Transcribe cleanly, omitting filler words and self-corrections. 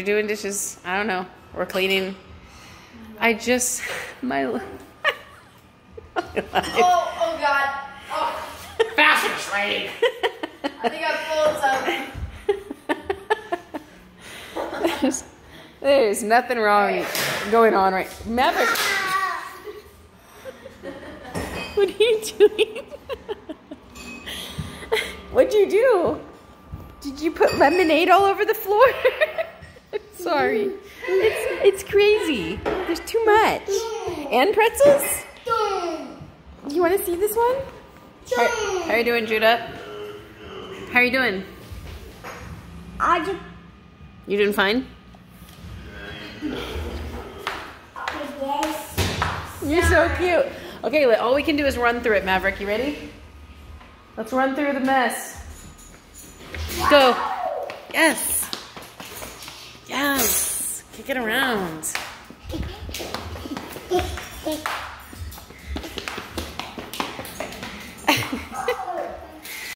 You're doing dishes. I don't know. We're cleaning. I just oh God. Oh. Faster, Slade. I think I pulled some. There's nothing wrong going on right. Maverick. What are you doing? What'd you do? Did you put lemonade all over the floor? Sorry. It's crazy. There's too much. And pretzels? You want to see this one? How are you doing, Judah? How are you doing? You doing fine? You're so cute. Okay, all we can do is run through it, Maverick. You ready? Let's run through the mess. Go. Yes. Yes. Kick it around.